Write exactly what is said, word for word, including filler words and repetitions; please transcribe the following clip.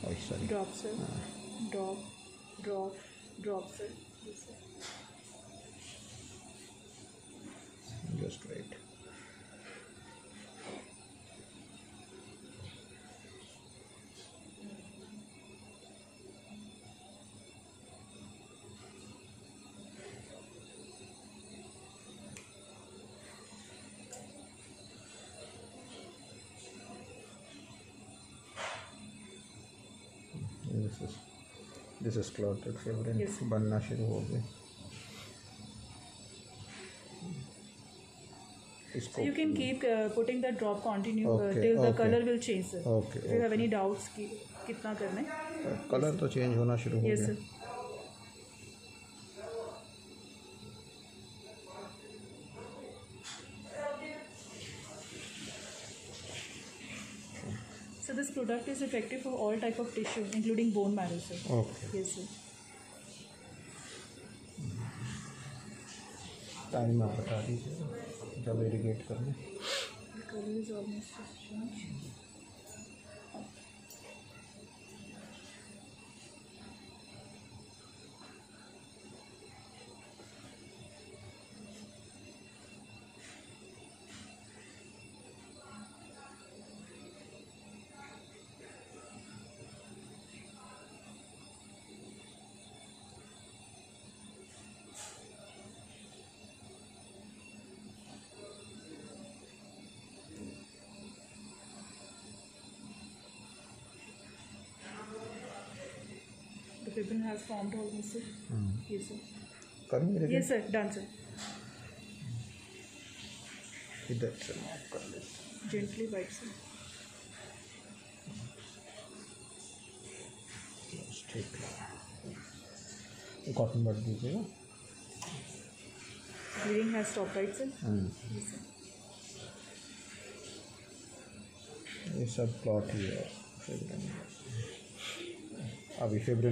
Oh, sorry. Drop, sir. Uh, Drop, drop, drop, sir. Yes, sir. just wait. This is this is clotted fibrin. Yes. बनना शुरू हो गया. So you can keep uh, putting the drop continue uh, Okay, till the okay. color will change, sir. Okay, If you have any doubts कि कितना करना है. Colour तो change होना शुरू हो Yes, गया. sir. So this product is effective for all type of tissue, including bone marrow, sir. Okay. Yes, sir. Time आप बता दीजिए जब इरिगेट करना. The color is almost changed. The ribbon has formed almost, sir. Hmm. Yes, sir. करूँ irrigate. Yes, sir. Done, sir. इधर से माफ कर लेते. Gently wipe, sir. ठीक है. कॉटन बड दीजिएगा. Bleeding has stopped, right, sir? Hmm. Yes, sir. ये सब प्लॉट ही है. फिब्रिन. अभी फिब्रिन